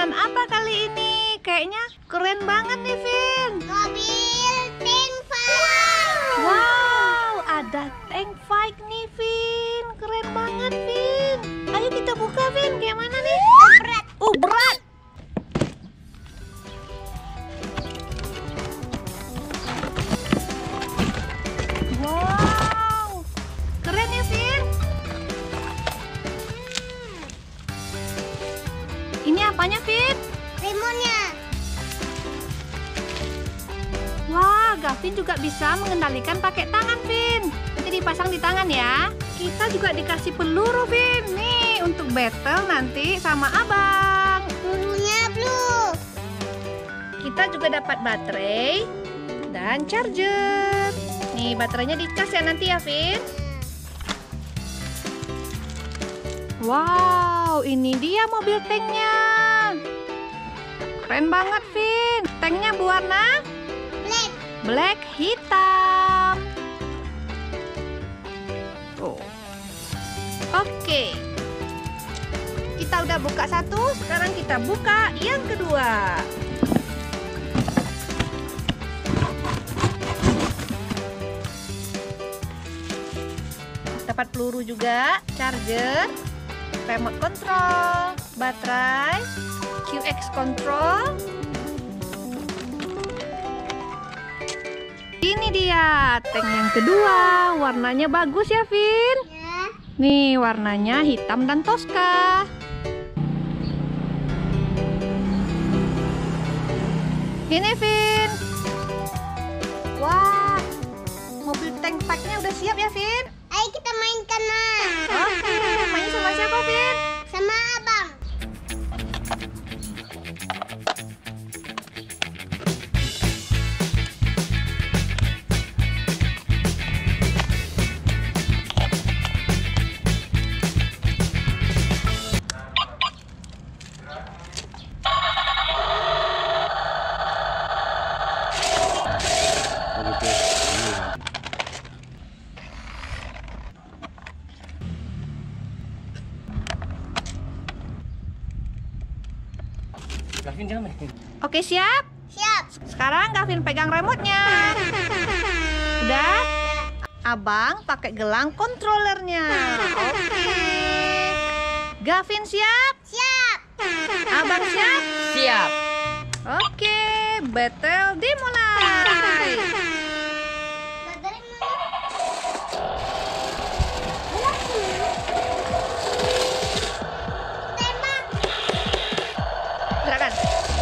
mainan apa kali ini? Kayaknya keren banget nih, Vin. Mobil tank fight. Wow, ada tank fight nih, Vin. Keren banget, Vin. Ayo kita buka, Vin. Kayak mana nih? Berat. Berat. Wow, keren ya, Vin. Ini apanya, Vin? Remonya. Wah, Gavin juga bisa mengendalikan pakai tangan, Vin. Nanti dipasang di tangan ya. Kita juga dikasih peluru, Vin. Nih, untuk battle nanti sama abang. Pelurunya blue. Kita juga dapat baterai dan charger. Nih, baterainya dicas ya nanti ya, Vin. Wow, ini dia mobil tanknya. Keren banget, Vin. Tanknya berwarna black hitam. Tuh. Oke. Kita udah buka satu, sekarang kita buka yang kedua. Dapat peluru juga, charger, remote control, baterai, QX control. Ini dia tank yang kedua. Warnanya bagus ya, Vin. Ya. Nih, warnanya hitam dan toska. Ini, Vin. Wah, mobil tank packnya udah siap ya, Vin? Ayo kita mainkan nah. Oke, mainnya sama siapa, Vin? Sama abang. Gavin jangan main. Oke, siap? Siap. Sekarang Gavin pegang remote-nya. Udah? Abang pakai gelang kontrolernya. Oke. Gavin siap? Siap. Abang siap? Siap. Oke, battle dimulai. Baterai mana? Tembak. Silakan.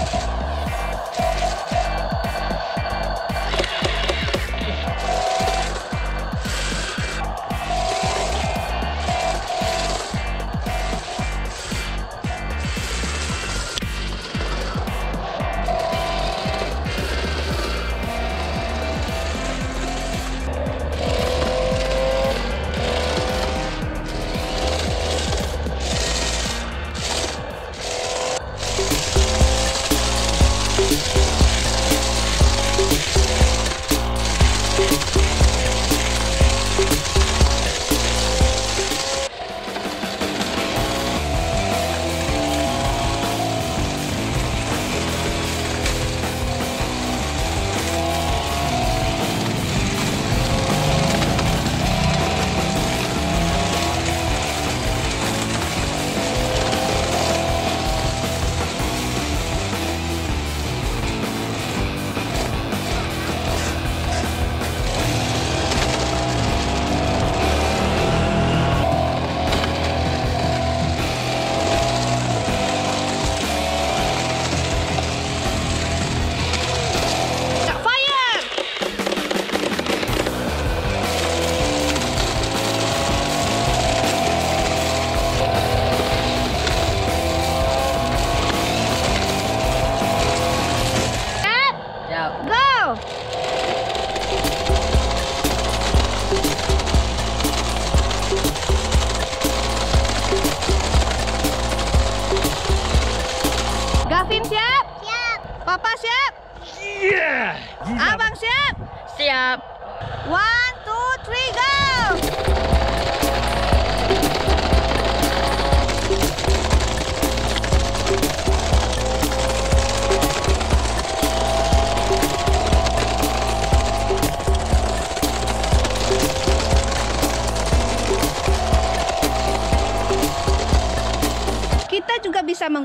Go! Gavin siap? Siap. Papa siap? Yeah. Abang siap? Siap. 1, 2, 3, go!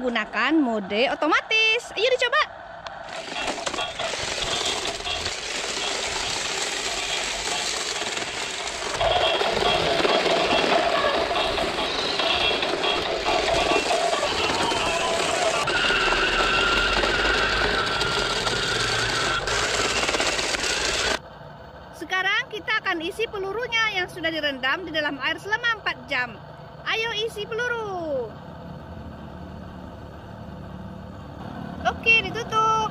menggunakan mode otomatis. Ayo dicoba. Sekarang kita akan isi pelurunya yang sudah direndam di dalam air selama 4 jam. Ayo isi peluru. Oke, ditutup.